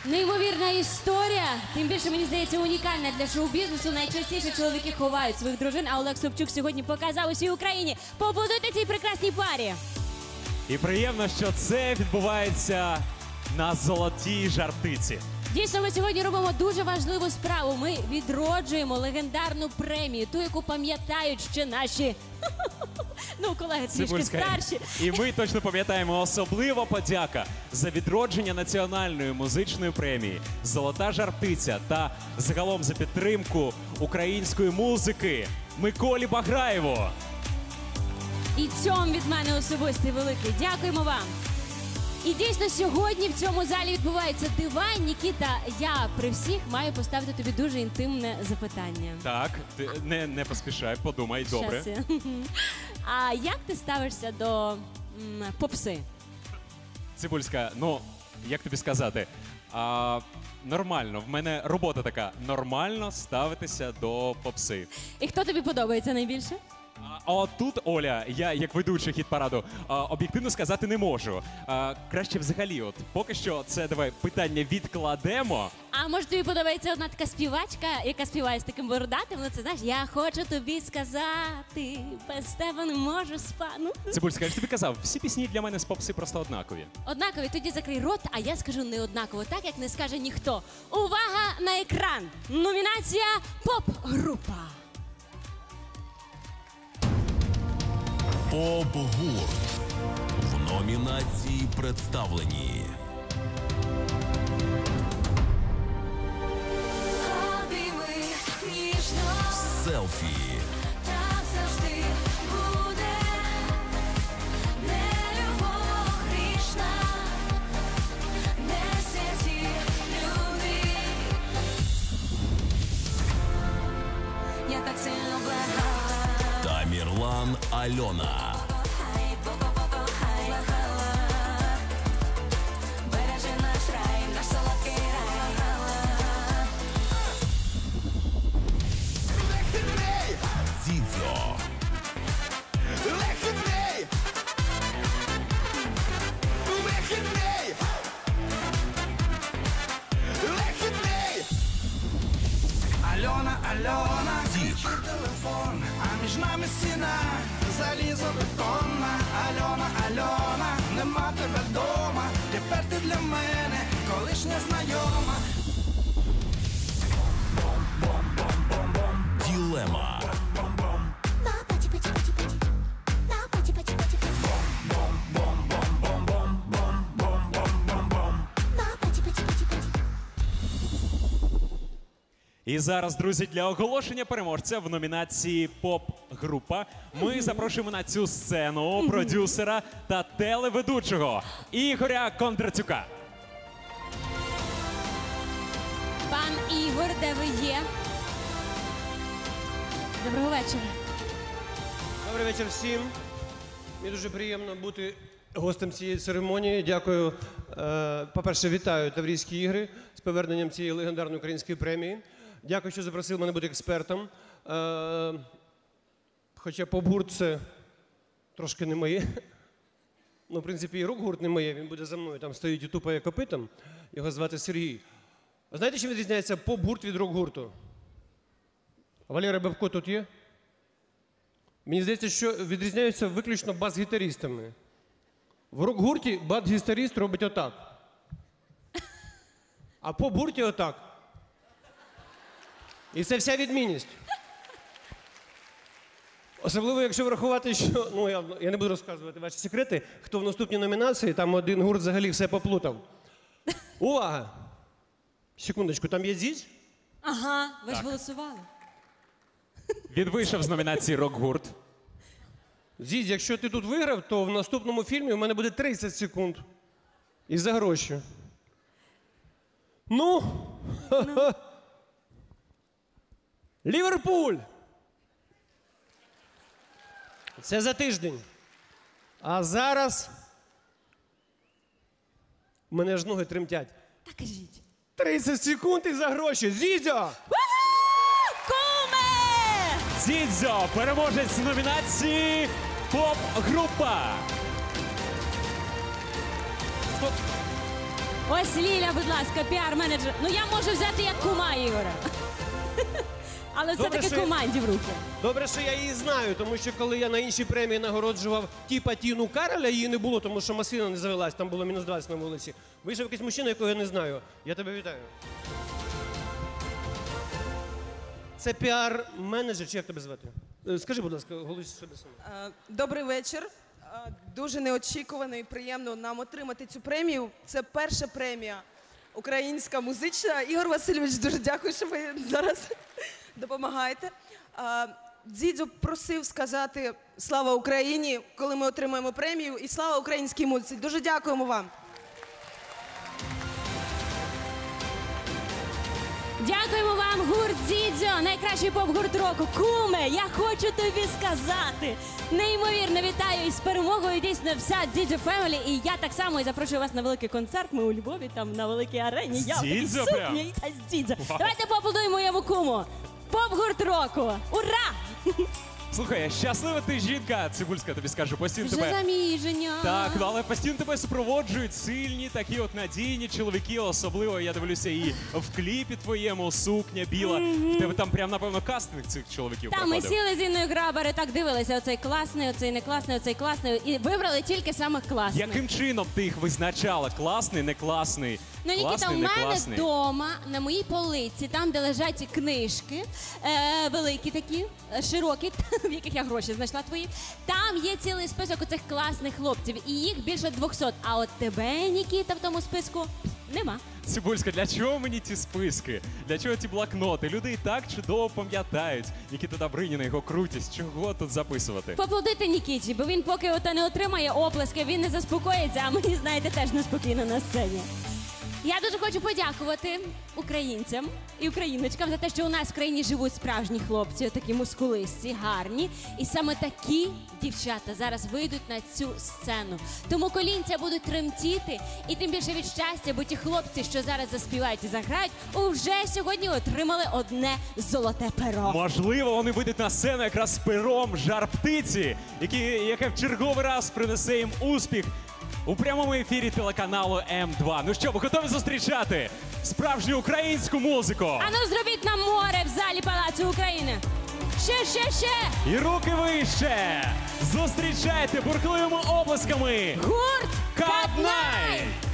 Неймовірна історія. Тим більше, мені здається, унікальна для шоу-бізнесу. Найчастіше чоловіки ховають своїх дружин, а Олег Собчук сьогодні показав усій Україні. Побудуйте цій прекрасній парі. І приємно, що це відбувається на Золотій Жар-Птиці. Дійсно, ми сьогодні робимо дуже важливу справу. Ми відроджуємо легендарну премію, ту, яку пам'ятають ще наші колеги трішки старші. І ми точно пам'ятаємо, особлива подяка за відродження національної музичної премії «Золота Жар-Птиця» та загалом за підтримку української музики Миколі Баграєву. І цьому від мене особистий великий. Дякуємо вам. І дійсно сьогодні в цьому залі відбуваються дива. Нікіта, я при всіх маю поставити тобі дуже інтимне запитання. Так, ти не поспішай, подумай, добре. Щас я. А як ти ставишся до попси? Цибульська, ну, як тобі сказати, нормально, в мене робота така, нормально ставитися до попси. І хто тобі подобається найбільше? А тут, Оля, я як ведучий хіт-параду, об'єктивно сказати не можу. Краще взагалі, от поки що це давай питання відкладемо. А може тобі подобається одна така співачка, яка співає з таким бородатим? Ну це знаєш, я хочу тобі сказати, без тебе не можу спати. Цибульська, я ж тобі казав, всі пісні для мене з попси просто однакові. Однакові, тоді закрий рот, а я скажу не однаково, так як не скаже ніхто. Увага на екран! Номінація «Поп-група». Поп-гурт. В номінації представлені Обійми ніжно, селфі, так завжди буде, не любов грішна, не святі люди. Я так сильно благала. Тамірлан Альона. Бережи наш рай, наш солодкий рай. Дідьо. Альона, Альона, Дік. телефон, а між нами стіна залізобетонна. Альона, Альона, нема тебе вдома. Тепер ти для мене колишня знайома. Ділема. І зараз, друзі, для оголошення переможця в номінації «Поп-група» ми запрошуємо на цю сцену продюсера та телеведучого Ігоря Кондратюка. Пан Ігор, де ви є? Доброго вечора. Добрий вечір всім. Мені дуже приємно бути гостем цієї церемонії. Дякую. По-перше, вітаю Таврійські ігри з поверненням цієї легендарної української премії. Дякую, що запросили мене бути експертом. Хоча поп-гурт – це трошки не моє. Ну, в принципі, і рок-гурт не моє, він буде за мною. Там стоїть і тупає копитом. Його звати Сергій. А знаєте, чим відрізняється поп-гурт від рок-гурту? Валера Бабко тут є? Мені здається, що відрізняються виключно бас-гітарістами. В рок-гурті бас-гітаріст робить отак. А поп-гурті отак. І це вся відмінність. Особливо, якщо врахувати, що... Ну, я не буду розказувати ваші секрети. Хто в наступній номінації, там один гурт взагалі все поплутав. Увага! Секундочку, там є Зізь? Ага, ви ж голосували. Він вийшов з номінації «Рок-гурт». Зізь, якщо ти тут виграв, то в наступному фільмі у мене буде 30 секунд. І за гроші. Ну? Ліверпуль! Це за тиждень. А зараз у мене ж ноги тремтять. Так кажіть. 30 секунд і за гроші. Зізя! Куме! Дідзьо, переможець номінації «Поп-група». Ось Ліля, будь ласка, піар-менеджер. Ну я можу взяти як кума Ігора. Але Добре, все-таки що- команді в руки. Добре, що я її знаю, тому що коли я на іншій премії нагороджував типа Тіну Кароля, її не було, тому що машина не завелась, там було мінус 20 на вулиці. Вийшов якийсь мужчина, якого я не знаю. Я тебе вітаю. Це піар-менеджер, чи як тебе звати? Скажи, будь ласка, голос себе сам. Добрий вечір. Дуже неочікувано і приємно нам отримати цю премію. Це перша премія українська музична. Ігор Васильович, дуже дякую, що ви зараз допомагаєте. Дідзьо просив сказати «Слава Україні», коли ми отримаємо премію, і «Слава українській музиці». Дуже дякуємо вам. Дякуємо вам, гурт Дідзьо, найкращий поп-гурт року. Куме, я хочу тобі сказати. Неймовірно вітаю із перемогою. Дійсно, вся Дідзьо Фемелі. І я так само і запрошую вас на великий концерт. Ми у Львові, там на великій арені. Я в такій Дідзьо сукні, прям? і та з Дідзьо. Давайте поаплодуємо моєму куму. Поп-гурт року. Ура! Слухай, щаслива ти жінка, Цибульська, тобі скажу, постійно Вже тебе. заміження. Так, ну, але постійно тебе супроводжують сильні, такі от надійні чоловіки, особливо я дивлюся і в кліпі твоєму сукня біла. В тебе там прям, напевно, кастинг цих чоловіків Там ми проходив. сіли з Інною Грабари, так дивилися, оцей класний, оцей не класний, оцей класний. І вибрали тільки самих класних. Яким чином ти їх визначала? Класний, не класний? Ну, Нікіта, Класний, у не мене класний? вдома, на моїй полиці, там, де лежать ці книжки, великі такі, широкі, в яких я гроші знайшла твої, там є цілий список оцих класних хлопців, і їх більше 200. А от тебе, Нікіта, в тому списку нема. Цибульська, для чого мені ці списки? Для чого ці блокноти? Люди і так чудово пам'ятають Нікіта Добриніна, його крутість. Чого тут записувати? Поаплодуйте Нікіті, бо він поки ото не отримає оплески, він не заспокоїться, а мені, знаєте, теж неспокійно на сцені. Я дуже хочу подякувати українцям і україночкам за те, що у нас в країні живуть справжні хлопці, такі мускулисті, гарні. І саме такі дівчата зараз вийдуть на цю сцену. Тому колінця будуть тремтіти, і тим більше від щастя, бо ті хлопці, що зараз заспівають і заграють, уже сьогодні отримали одне золоте перо. Можливо, вони вийдуть на сцену якраз з пером жар птиці, яке в черговий раз принесе їм успіх у прямому ефірі телеканалу М2. Ну що, ви готові зустрічати справжню українську музику? Ану, зробіть нам море в залі Палацу України. Ще! І руки вище! Зустрічайте бурхливими оплесками! Гурт Кат Кат Найт! Найт!